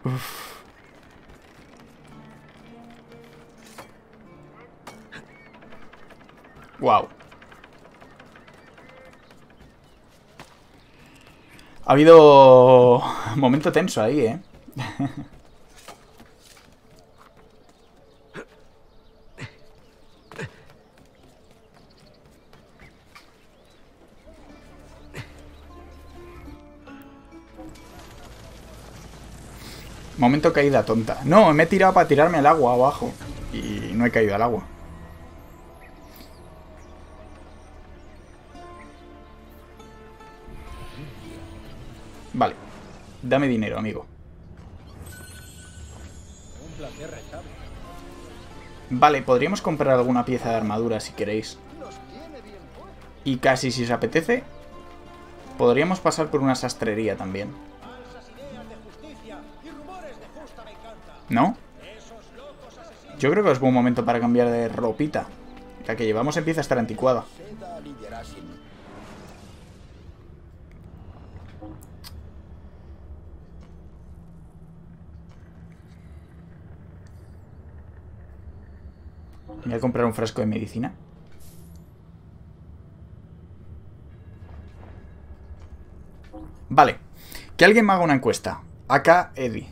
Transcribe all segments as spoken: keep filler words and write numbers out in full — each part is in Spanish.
Uf. Wow. Ha habido momento tenso ahí, ¿eh? Momento caída tonta. No, me he tirado para tirarme al agua abajo. Y no he caído al agua. Vale. Dame dinero, amigo. Vale, podríamos comprar alguna pieza de armadura si queréis. Y casi si os apetece, podríamos pasar por una sastrería también. ¿No? Yo creo que es buen momento para cambiar de ropita. La que llevamos empieza a estar anticuada. Voy a comprar un frasco de medicina. Vale. Que alguien me haga una encuesta. Acá, Eddie.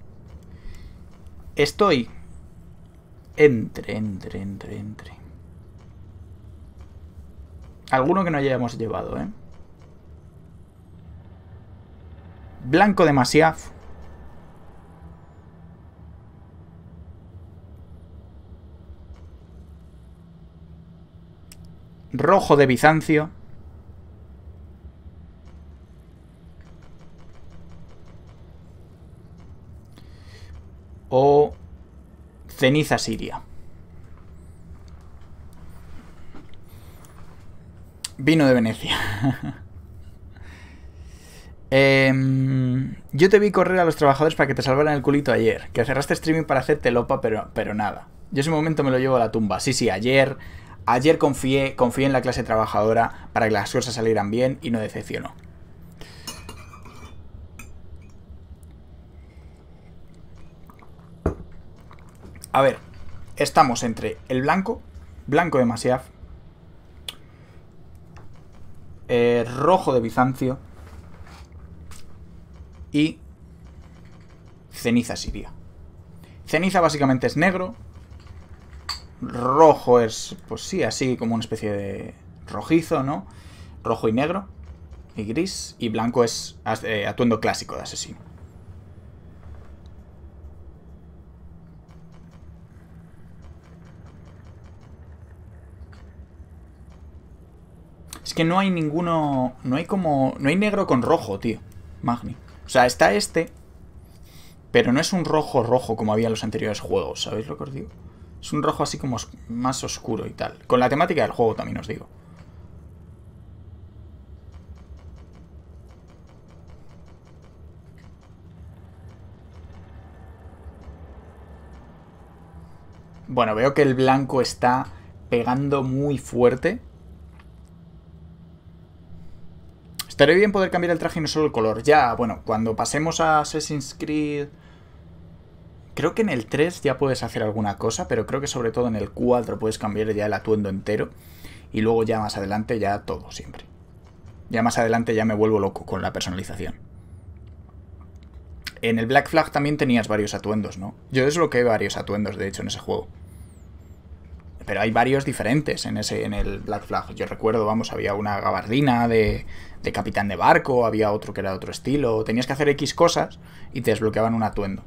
Estoy... Entre, entre, entre, entre. Alguno que no hayamos llevado, ¿eh? Blanco de Masyaf. Rojo de Bizancio. O ceniza siria. Vino de Venecia. eh, yo te vi correr a los trabajadores para que te salvaran el culito ayer. Que cerraste streaming para hacerte lopa, pero, pero nada. Yo ese momento me lo llevo a la tumba. Sí, sí, ayer... Ayer confié, confié en la clase trabajadora para que las cosas salieran bien y no decepcionó. A ver, estamos entre el blanco, blanco de Masyaf, eh, rojo de Bizancio y ceniza siria. Ceniza básicamente es negro. Rojo es, pues sí, así como una especie de rojizo, ¿no? Rojo y negro. Y gris. Y blanco es eh, atuendo clásico de asesino. Es que no hay ninguno... No hay como... No hay negro con rojo, tío. Magni. O sea, está este... Pero no es un rojo rojo como había en los anteriores juegos, ¿sabéis lo que os digo? Es un rojo así como más oscuro y tal. Con la temática del juego también os digo. Bueno, veo que el blanco está pegando muy fuerte. Estaría bien poder cambiar el traje y no solo el color. Ya, bueno, cuando pasemos a Assassin's Creed... Creo que en el tres ya puedes hacer alguna cosa, pero creo que sobre todo en el cuatro puedes cambiar ya el atuendo entero. Y luego ya más adelante ya todo, siempre. Ya más adelante ya me vuelvo loco con la personalización. En el Black Flag también tenías varios atuendos, ¿no? Yo desbloqueé varios atuendos, de hecho, en ese juego. Pero hay varios diferentes en ese en el Black Flag. Yo recuerdo, vamos, había una gabardina de, de capitán de barco, había otro que era de otro estilo. Tenías que hacer X cosas y te desbloqueaban un atuendo.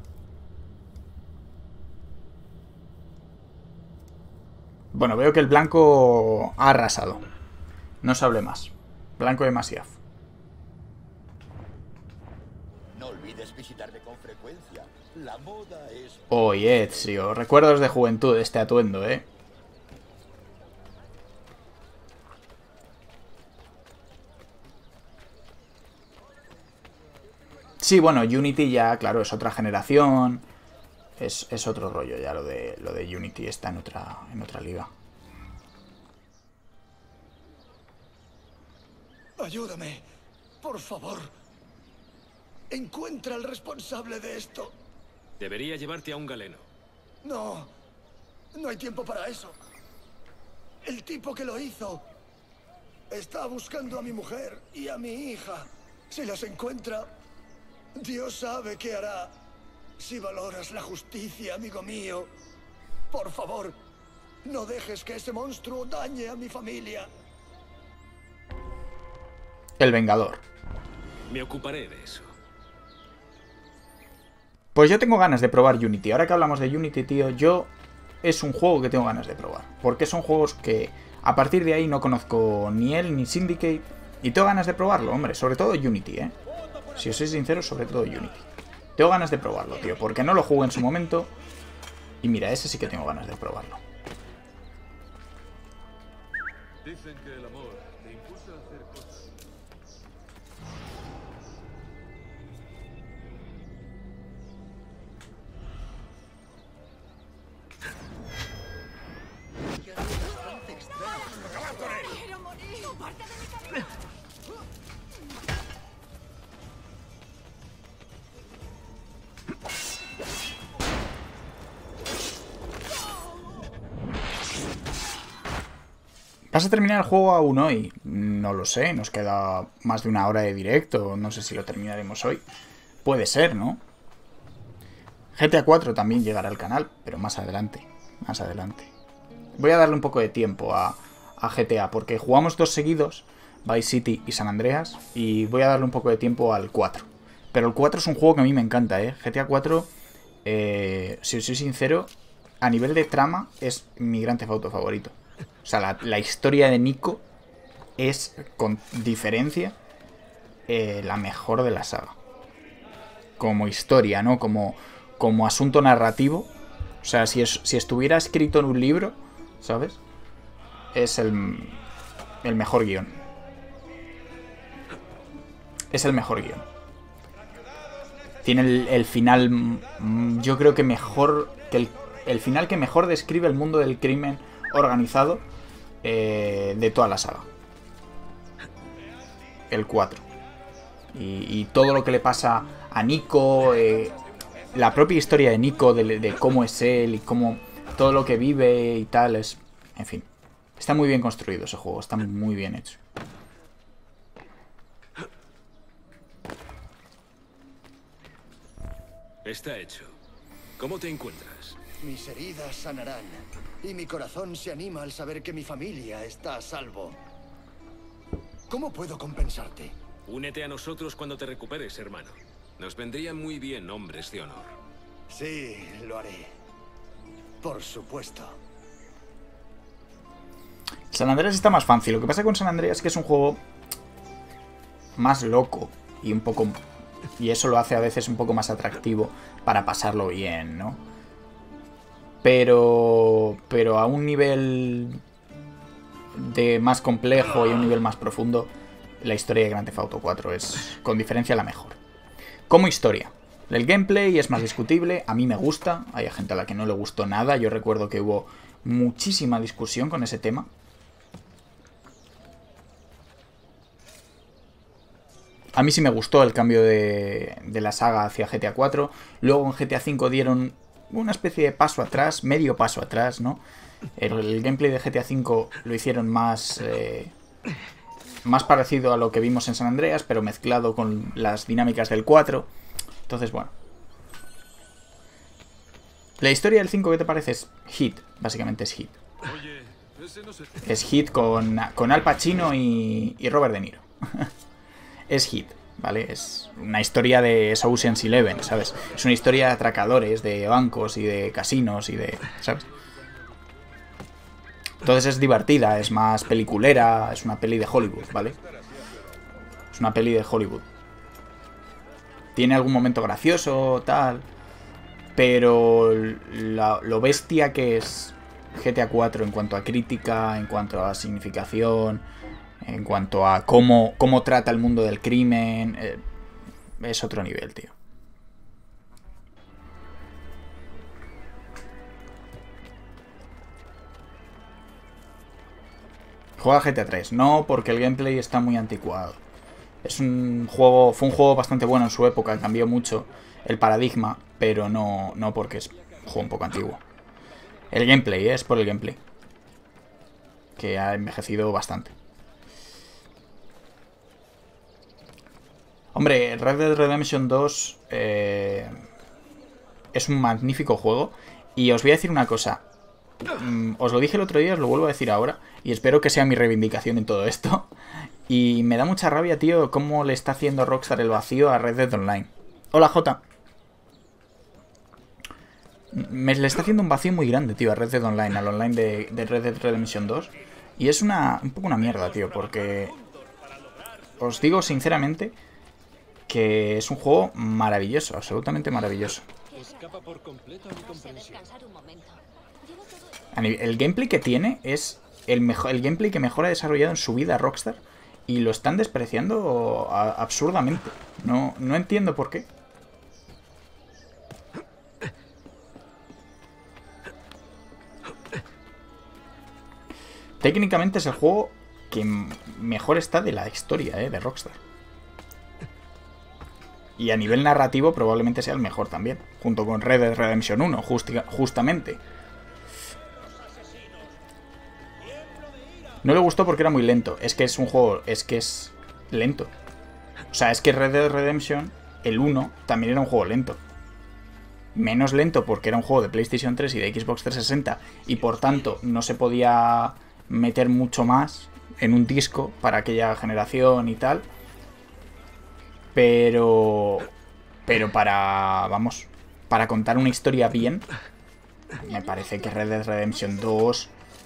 Bueno, veo que el blanco ha arrasado. No se hable más. Blanco de Masyaf. No olvides visitarme con frecuencia. La moda es... Oh, Ezio. Recuerdos de juventud de este atuendo, ¿eh? Sí, bueno, Unity ya, claro, es otra generación. Es, es otro rollo ya, lo de, lo de Unity está en otra, en otra liga. Ayúdame, por favor. Encuentra al responsable de esto. Debería llevarte a un galeno. No, no hay tiempo para eso. El tipo que lo hizo está buscando a mi mujer y a mi hija. Si las encuentra, Dios sabe qué hará. Si valoras la justicia, amigo mío, por favor, no dejes que ese monstruo dañe a mi familia. El Vengador. Me ocuparé de eso. Pues yo tengo ganas de probar Unity. Ahora que hablamos de Unity, tío, yo... es un juego que tengo ganas de probar. Porque son juegos que a partir de ahí no conozco ni él ni Syndicate. Y tengo ganas de probarlo, hombre. Sobre todo Unity, ¿eh? Si os soy sincero, sobre todo Unity. Tengo ganas de probarlo, tío. Porque no lo jugué en su momento. Y mira, ese sí que tengo ganas de probarlo. Dicen que el amor te impulsa a hacer cosas. Quiero morir. ¡Parte de mi camino! ¿Vas a terminar el juego aún hoy? No lo sé, nos queda más de una hora de directo. No sé si lo terminaremos hoy. Puede ser, ¿no? G T A cuatro también llegará al canal, pero más adelante. Más adelante. Voy a darle un poco de tiempo a, a G T A, porque jugamos dos seguidos, Vice City y San Andreas, y voy a darle un poco de tiempo al cuatro. Pero el cuatro es un juego que a mí me encanta, ¿eh? G T A cuatro, eh, si os soy sincero, a nivel de trama, es mi Grand Theft Auto favorito. O sea, la, la historia de Nico es, con diferencia, eh, la mejor de la saga. Como historia, ¿no? Como, como asunto narrativo. O sea, si, es, si estuviera escrito en un libro, ¿sabes? Es el, el mejor guión. Es el mejor guión. Tiene el, el final, yo creo que mejor, que el, el final que mejor describe el mundo del crimen organizado eh, de toda la saga. El cuatro. Y, y todo lo que le pasa a Nico, eh, la propia historia de Nico, de, de cómo es él y cómo todo lo que vive y tal, es, en fin, está muy bien construido ese juego, está muy bien hecho. Está hecho. ¿Cómo te encuentras? Mis heridas sanarán y mi corazón se anima al saber que mi familia está a salvo. ¿Cómo puedo compensarte? Únete a nosotros cuando te recuperes, hermano. Nos vendrían muy bien hombres de honor. Sí, lo haré. Por supuesto. San Andreas está más fancy. Lo que pasa con San Andreas es que es un juego más loco y un poco... y eso lo hace a veces un poco más atractivo para pasarlo bien, ¿no? Pero... pero a un nivel de más complejo y a un nivel más profundo, la historia de Grand Theft Auto cuatro es, con diferencia, la mejor. Como historia. El gameplay es más discutible, a mí me gusta, hay gente a la que no le gustó nada, yo recuerdo que hubo muchísima discusión con ese tema. A mí sí me gustó el cambio de, de la saga hacia G T A cuatro, luego en G T A cinco dieron una especie de paso atrás, medio paso atrás, ¿no? El, el gameplay de G T A cinco lo hicieron más... Eh, más parecido a lo que vimos en San Andreas, pero mezclado con las dinámicas del cuatro. Entonces, bueno. La historia del cinco, ¿qué te parece? Es Hit, básicamente es Hit. Es Hit con, con Al Pacino y, y Robert De Niro. Es Hit, ¿vale? Es una historia de Ocean's Eleven, ¿sabes? Es una historia de atracadores, de bancos y de casinos y de... ¿sabes? Entonces es divertida, es más peliculera, es una peli de Hollywood, ¿vale? Es una peli de Hollywood. Tiene algún momento gracioso, tal... pero la, lo bestia que es G T A cuatro en cuanto a crítica, en cuanto a significación, en cuanto a cómo, cómo trata el mundo del crimen, eh, es otro nivel, tío. Juega G T A tres. No, porque el gameplay está muy anticuado. Es un juego, fue un juego bastante bueno en su época, cambió mucho el paradigma, pero no, no porque es un juego un poco antiguo. El gameplay, ¿eh? Es por el gameplay, que ha envejecido bastante. Hombre, Red Dead Redemption dos eh, es un magnífico juego. Y os voy a decir una cosa. Mm, os lo dije el otro día, os lo vuelvo a decir ahora. Y espero que sea mi reivindicación en todo esto. Y me da mucha rabia, tío, cómo le está haciendo Rockstar el vacío a Red Dead Online. Hola, Jota. Me le está haciendo un vacío muy grande, tío, a Red Dead Online, al online de, de Red Dead Redemption dos. Y es una un poco una mierda, tío, porque os digo sinceramente que es un juego maravilloso, absolutamente maravilloso. El gameplay que tiene es el, mejor, el gameplay que mejor ha desarrollado en su vida Rockstar. Y lo están despreciando absurdamente. No, no entiendo por qué. Técnicamente es el juego que mejor está de la historia, eh, de Rockstar. Y a nivel narrativo probablemente sea el mejor también. Junto con Red Dead Redemption uno, justi justamente. No le gustó porque era muy lento. Es que es un juego... Es que es lento. O sea, es que Red Dead Redemption, el uno, también era un juego lento. Menos lento porque era un juego de PlayStation tres y de Xbox trescientos sesenta. Y por tanto no se podía meter mucho más en un disco para aquella generación y tal. Pero... Pero para... Vamos... Para contar una historia bien, me parece que Red Dead Redemption dos...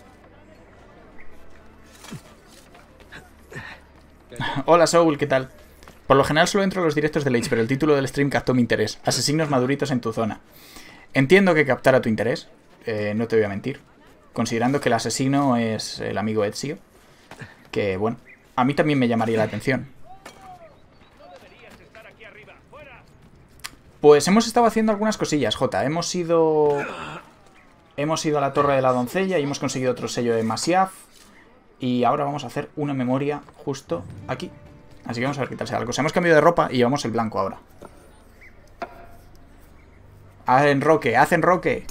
Hola Soul, ¿qué tal? Por lo general solo entro a los directos de Leitch, pero el título del stream captó mi interés. Asesinos maduritos en tu zona. Entiendo que captara tu interés, eh, no te voy a mentir. Considerando que el asesino es el amigo Ezio, que bueno, a mí también me llamaría la atención. Pues hemos estado haciendo algunas cosillas, Jota. Hemos ido... Hemos ido a la Torre de la Doncella y hemos conseguido otro sello de Masyaf. Y ahora vamos a hacer una memoria justo aquí. Así que vamos a ver qué tal sea la cosa. Hemos cambiado de ropa y llevamos el blanco ahora. Haz enroque, haz enroque.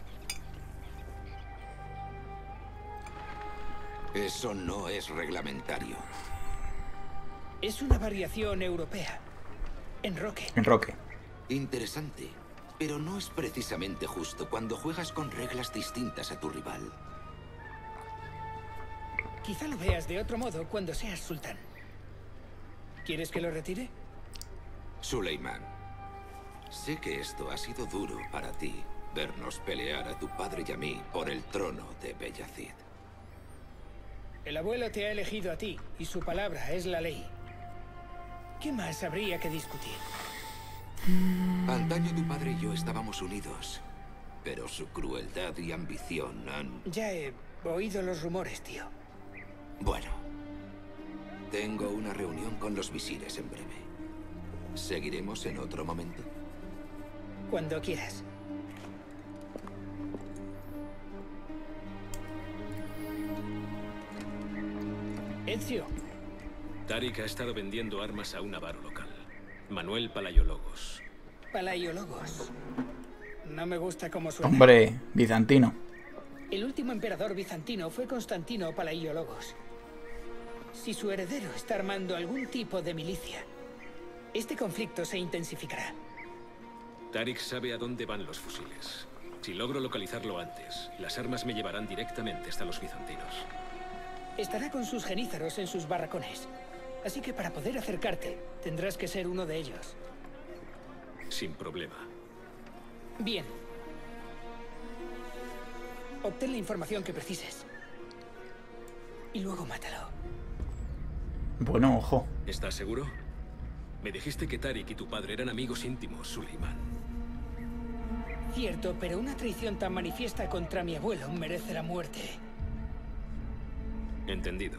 Eso no es reglamentario. Es una variación europea. Enroque. Enroque. Interesante, pero no es precisamente justo cuando juegas con reglas distintas a tu rival. Quizá lo veas de otro modo cuando seas sultán. ¿Quieres que lo retire? Suleiman, sé que esto ha sido duro para ti, vernos pelear a tu padre y a mí por el trono de Beyazid. El abuelo te ha elegido a ti, y su palabra es la ley. ¿Qué más habría que discutir? Antaño tu padre y yo estábamos unidos, pero su crueldad y ambición han... Ya he oído los rumores, tío. Bueno, tengo una reunión con los visires en breve. ¿Seguiremos en otro momento? Cuando quieras. Ezio. Tarik ha estado vendiendo armas a un avaro local. Manuel Palaiologos. Palaiologos. No me gusta cómo suena. Hombre, bizantino. El último emperador bizantino fue Constantino Palaiologos. Si su heredero está armando algún tipo de milicia, este conflicto se intensificará. Tarik sabe a dónde van los fusiles. Si logro localizarlo antes, las armas me llevarán directamente hasta los bizantinos. Estará con sus genízaros en sus barracones. Así que para poder acercarte, tendrás que ser uno de ellos. Sin problema. Bien. Obtén la información que precises. Y luego mátalo. Bueno, ojo. ¿Estás seguro? Me dijiste que Tarik y tu padre eran amigos íntimos, Suleiman. Cierto, pero una traición tan manifiesta contra mi abuelo merece la muerte. Entendido.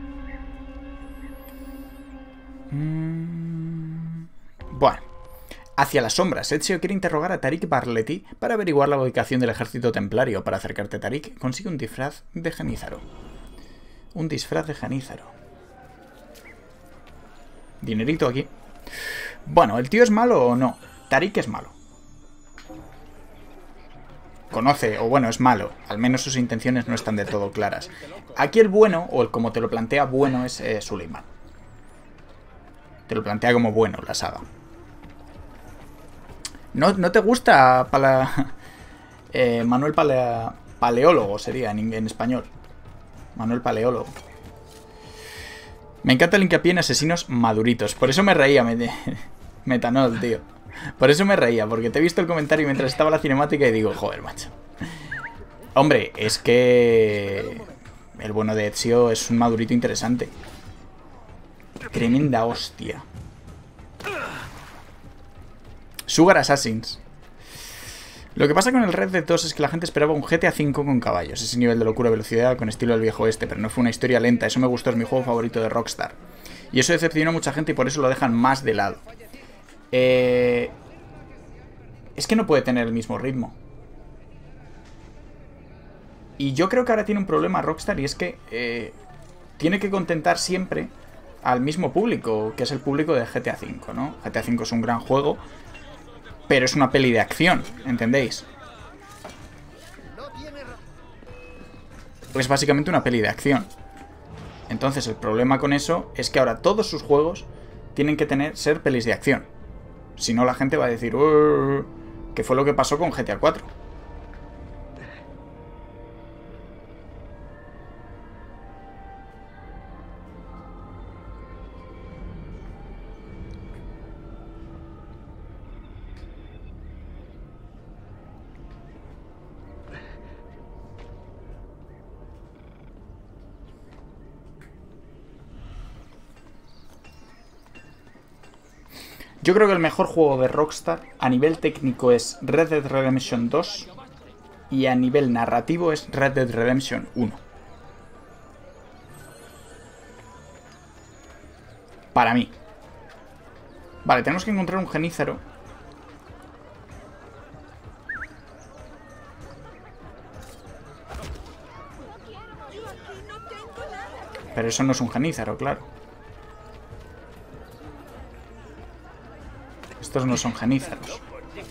Mm, bueno. Hacia las sombras, Ezio quiere interrogar a Tarik Barleti para averiguar la ubicación del ejército templario. Para acercarte a Tarik, consigue un disfraz de Genízaro. Un disfraz de Genízaro. Dinerito aquí. Bueno, ¿el tío es malo o no? Tarik es malo. Conoce, o bueno, es malo. Al menos sus intenciones no están del todo claras. Aquí el bueno, o el como te lo plantea bueno, es eh, Suleiman. Te lo plantea como bueno la saga. ¿No, no te gusta pala... eh, Manuel Palea... Paleólogo sería en, en español? Manuel Paleólogo. Me encanta el hincapié en asesinos maduritos. Por eso me reía, me... Metanol, tío. Por eso me reía, porque te he visto el comentario mientras estaba la cinemática y digo, joder, macho. Hombre, es que... el bueno de Ezio es un madurito interesante. Tremenda hostia. Sugar Assassins. Lo que pasa con el Red Dead dos es que la gente esperaba un G T A cinco con caballos. Ese nivel de locura, velocidad, con estilo del viejo oeste. Pero no fue una historia lenta. Eso me gustó, es mi juego favorito de Rockstar. Y eso decepcionó a mucha gente y por eso lo dejan más de lado. Eh... Es que no puede tener el mismo ritmo. Y yo creo que ahora tiene un problema Rockstar y es que eh, tiene que contentar siempre al mismo público, que es el público de G T A cinco, ¿no? G T A cinco es un gran juego, pero es una peli de acción, ¿entendéis? Es básicamente una peli de acción. Entonces el problema con eso es que ahora todos sus juegos tienen que tener ser pelis de acción. Si no, la gente va a decir, ¿qué fue lo que pasó con G T A cuatro? Yo creo que el mejor juego de Rockstar a nivel técnico es Red Dead Redemption dos y a nivel narrativo es Red Dead Redemption uno. Para mí. Vale, tenemos que encontrar un genízaro. Pero eso no es un genízaro, claro. Estos no son genízaros.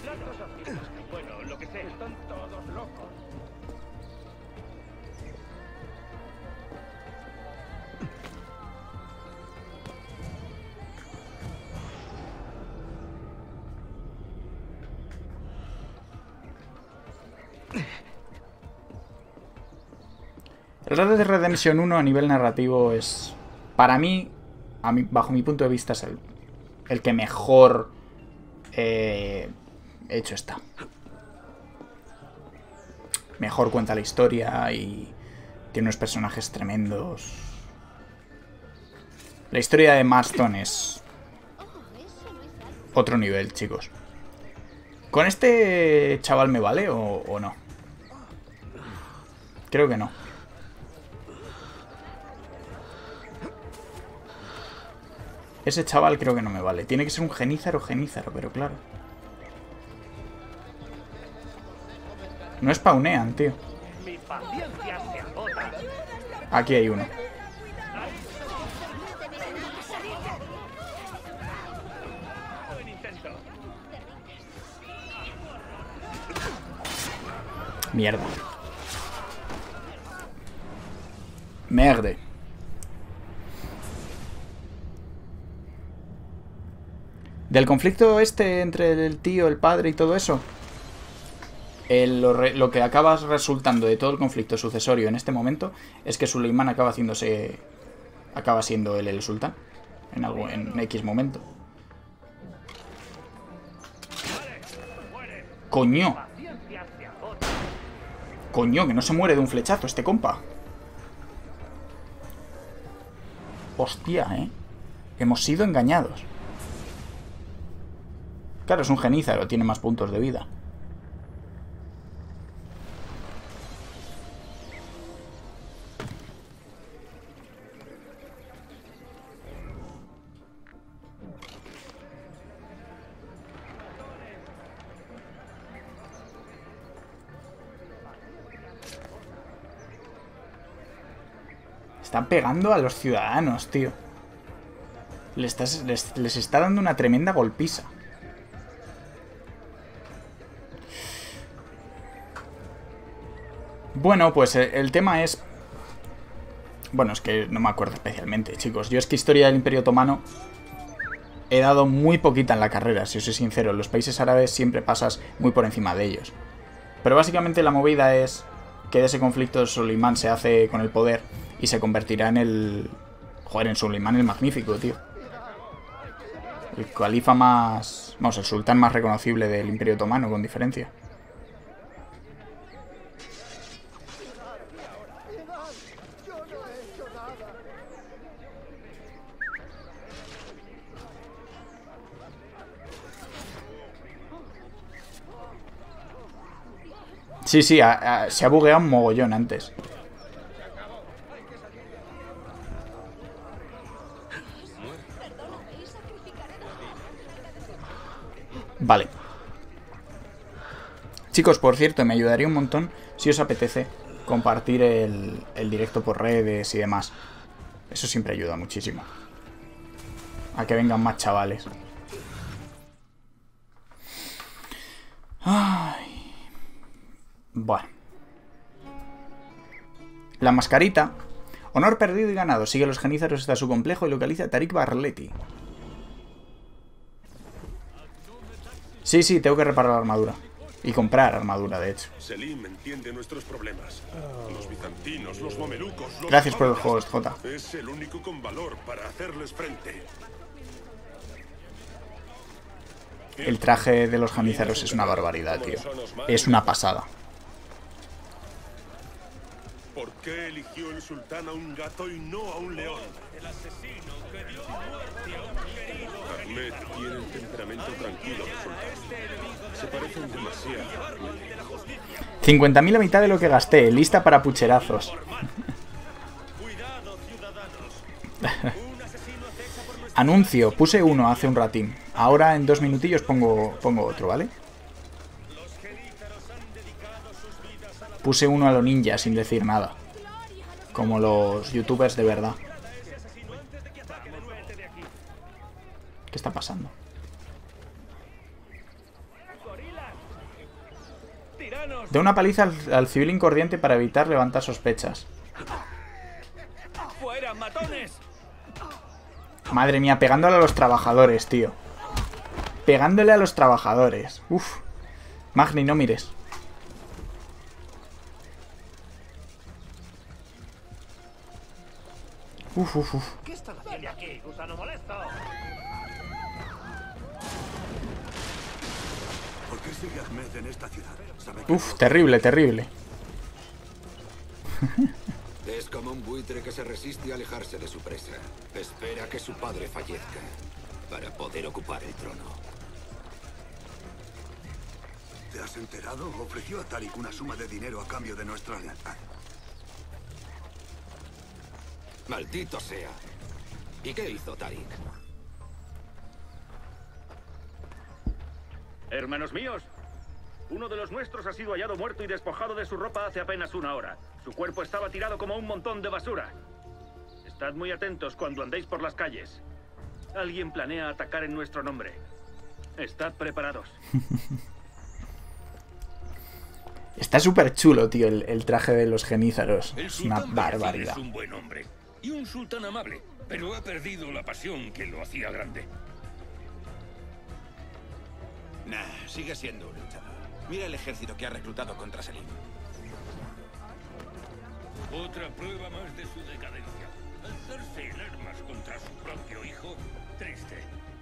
El Red Dead Redemption uno a nivel narrativo es... Para mí, a mí bajo mi punto de vista, es el, el que mejor... Eh, hecho está. Mejor cuenta la historia y tiene unos personajes tremendos. La historia de Marston es otro nivel, chicos. ¿Con este chaval me vale o, o no? Creo que no. Ese chaval creo que no me vale. Tiene que ser un genízaro, genízaro, pero claro. No spawnean, tío. Aquí hay uno. Mierda. Merde. Del conflicto este entre el tío, el padre y todo eso, el, lo, re, lo que acaba resultando de todo el conflicto sucesorio en este momento es que Suleiman acaba haciéndose, acaba siendo él el sultán en algo, en X momento. Coño. Coño, que no se muere de un flechazo este compa. Hostia, eh. Hemos sido engañados. Claro, es un genízaro, tiene más puntos de vida. Están pegando a los ciudadanos, tío. Les, estás, les, les está dando una tremenda golpiza. Bueno, pues el, el tema es... Bueno, es que no me acuerdo especialmente, chicos. Yo es que historia del Imperio Otomano he dado muy poquita en la carrera, si os soy sincero. En los países árabes siempre pasas muy por encima de ellos. Pero básicamente la movida es que de ese conflicto Suleimán se hace con el poder y se convertirá en el... Joder, en Suleimán el Magnífico, tío. El califa más... Vamos, el sultán más reconocible del Imperio Otomano, con diferencia. Sí, sí, a, a, se ha bugueado un mogollón antes. Vale. Chicos, por cierto, me ayudaría un montón si os apetece compartir el, el directo por redes y demás. Eso siempre ayuda muchísimo a que vengan más chavales. Ay. Bueno. La mascarita. Honor perdido y ganado. Sigue a los genízaros hasta su complejo y localiza a Tarik Barleti. Sí, sí, tengo que reparar la armadura. Y comprar armadura, de hecho. Selim entiende nuestros problemas. Los bizantinos, los mamelucos, los Gracias por el bárbaros. juego, J. Es el único con valor para hacerles frente. El traje de los genízaros es una barbaridad, tío. Es una pasada. ¿Por qué eligió el sultán a un gato y no a un león? El asesino que dio muerte a un querido. Ahmed tiene el temperamento tranquilo del sultán. Se parecen demasiado. cincuenta mil a mitad de lo que gasté. Lista para pucherazos. Anuncio. Puse uno hace un ratín. Ahora en dos minutillos pongo, pongo otro, ¿vale? Puse uno a lo ninja sin decir nada. Como los youtubers de verdad. ¿Qué está pasando? Da una paliza al, al civil incordiente para evitar levantar sospechas. ¡Fuera, matones! Madre mía, pegándole a los trabajadores, tío. Pegándole a los trabajadores. Uf. Magni, no mires. Uf, uf, uf. ¿Qué están haciendo aquí, gusano molesto? ¿Por qué sigue Ahmed en esta ciudad? ¿Sabe que Uf, terrible, terrible. Es como un buitre que se resiste a alejarse de su presa. Espera que su padre fallezca para poder ocupar el trono. ¿Te has enterado? Ofreció a Tarik una suma de dinero a cambio de nuestra lealtad. ¡Maldito sea! ¿Y qué hizo Tarik? Hermanos míos, uno de los nuestros ha sido hallado muerto y despojado de su ropa hace apenas una hora. Su cuerpo estaba tirado como un montón de basura. Estad muy atentos cuando andéis por las calles. Alguien planea atacar en nuestro nombre. Estad preparados. Está súper chulo, tío, el, el traje de los genízaros. El Es una sultán Bayezid barbaridad. es un buen hombre y un sultán amable, pero ha perdido la pasión que lo hacía grande. Nah, sigue siendo un luchador. Mira el ejército que ha reclutado contra Selim. Otra prueba más de su decadencia. Alzarse en armas contra su propio hijo. Triste.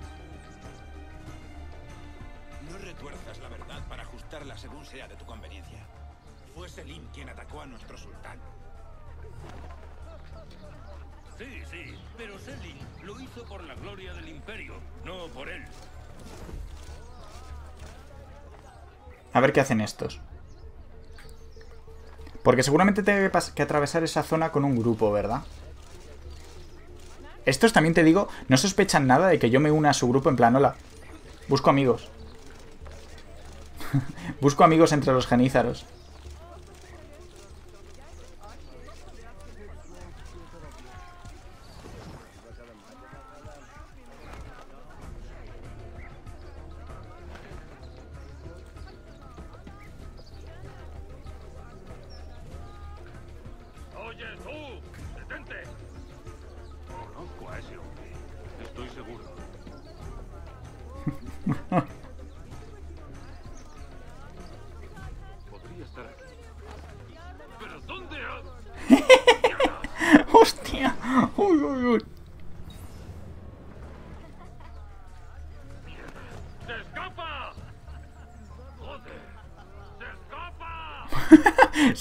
No retuerzas la verdad para ajustarla según sea de tu conveniencia. Fue Selim quien atacó a nuestro sultán. Sí, sí, pero Selim lo hizo por la gloria del imperio, no por él. A ver qué hacen estos. Porque seguramente tengo que, que atravesar esa zona con un grupo, ¿verdad? Estos también te digo, no sospechan nada de que yo me una a su grupo en plan, hola, busco amigos. Busco amigos entre los genízaros.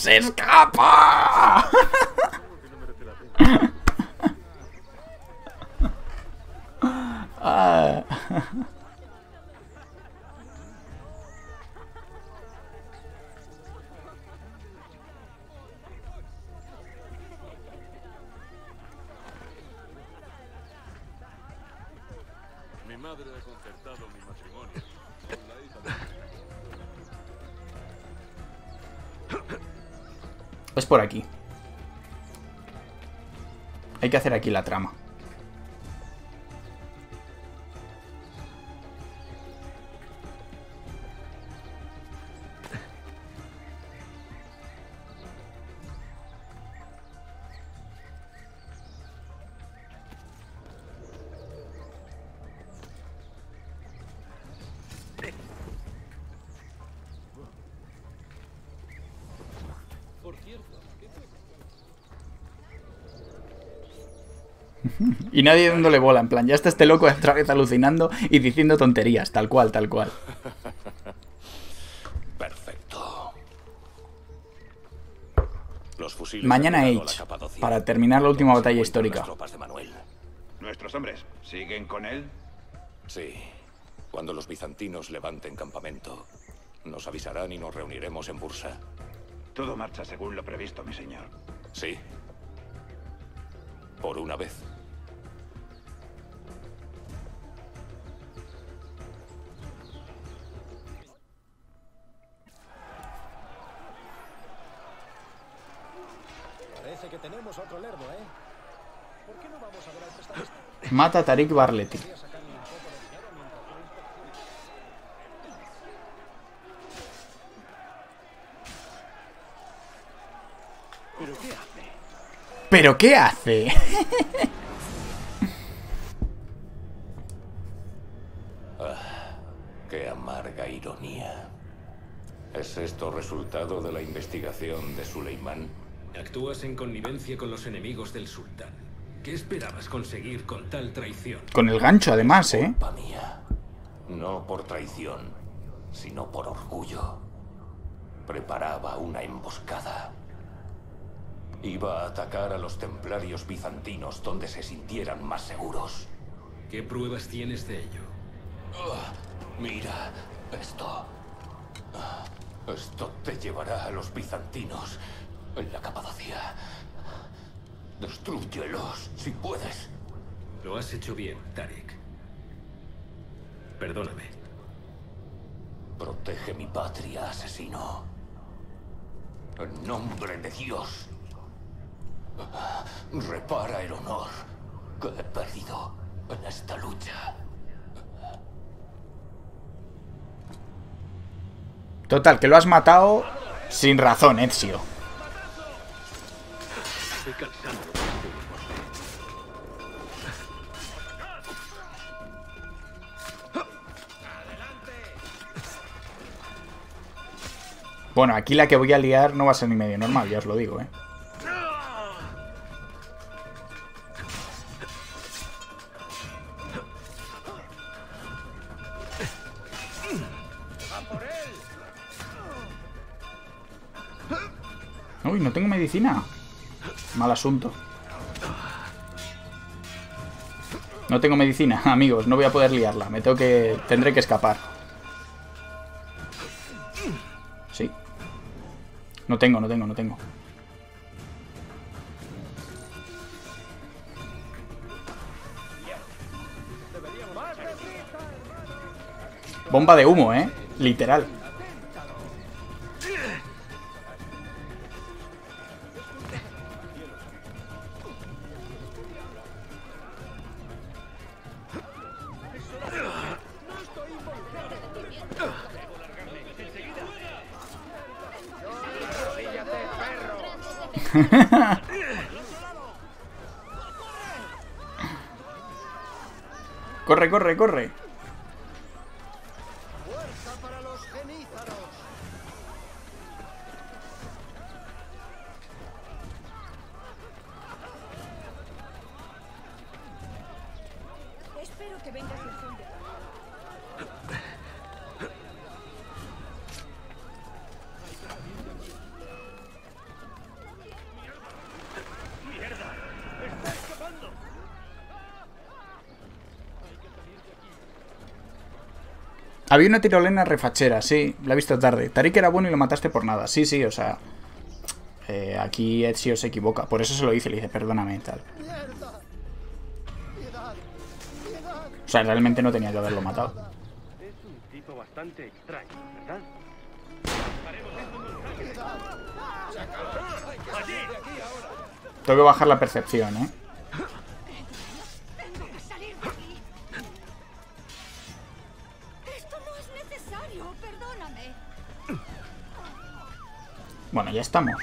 ¡Se escapa! ah. Mi madre ha concertado mi matrimonio con la hija de... Es por aquí. Hay que hacer aquí la trama. Y nadie dándole bola, en plan, ya está este loco otra vez alucinando y diciendo tonterías, tal cual, tal cual. Perfecto. Los fusiles Mañana han llegado a la Age, Capadocia. para terminar la última ¿Dónde se batalla encuentran histórica. las tropas de Manuel? ¿Nuestros hombres siguen con él? Sí. Cuando los bizantinos levanten campamento, nos avisarán y nos reuniremos en Bursa. Todo marcha según lo previsto, mi señor. Sí. Por una vez. Parece que tenemos otro lerdo, ¿eh? ¿Por qué no vamos a ver al prestamista? Mata a Tariq Barleti. ¿Pero qué hace? ¿Pero qué hace? Ah, qué amarga ironía. ¿Es esto resultado de la investigación de Suleimán? Actúas en connivencia con los enemigos del sultán. ¿Qué esperabas conseguir con tal traición? Con el gancho, además, ¿eh? Culpa mía. No por traición, sino por orgullo. Preparaba una emboscada. Iba a atacar a los templarios bizantinos donde se sintieran más seguros. ¿Qué pruebas tienes de ello? Uh, mira, esto... Uh, esto te llevará a los bizantinos en la Capadocia. Destrúyelos, si puedes. Lo has hecho bien, Tariq. Perdóname. Protege mi patria, asesino. En nombre de Dios. Repara el honor que he perdido en esta lucha. Total, que lo has matado sin razón, Ezio. Estoy cansado. Bueno, aquí la que voy a liar no va a ser ni medio normal, ya os lo digo, ¿eh? Uy, no tengo medicina. Mal asunto. No tengo medicina, amigos. No voy a poder liarla. Me tengo que... Tendré que escapar. Sí. No tengo, no tengo, no tengo. Bomba de humo, ¿eh? Literal. Corre, corre, corre. ¡Fuerza para los genízaros! Espero que vengas en son de paz. Había una tirolena refachera, sí, la he visto tarde. Tarik era bueno y lo mataste por nada. Sí, sí, o sea... Eh, aquí Ezio se equivoca. Por eso se lo dice, le dice, perdóname, tal. O sea, realmente no tenía que haberlo matado. Es un tipo bastante extraño, ¿verdad? Tengo que bajar la percepción, ¿eh? Tengo que salir de aquí. Esto no es necesario, perdóname. Bueno, ya estamos.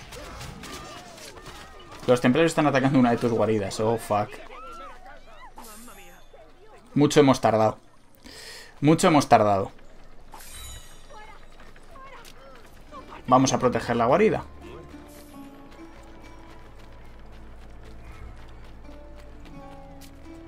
Los templarios están atacando una de tus guaridas. Oh, fuck. Mucho hemos tardado. Mucho hemos tardado. Vamos a proteger la guarida.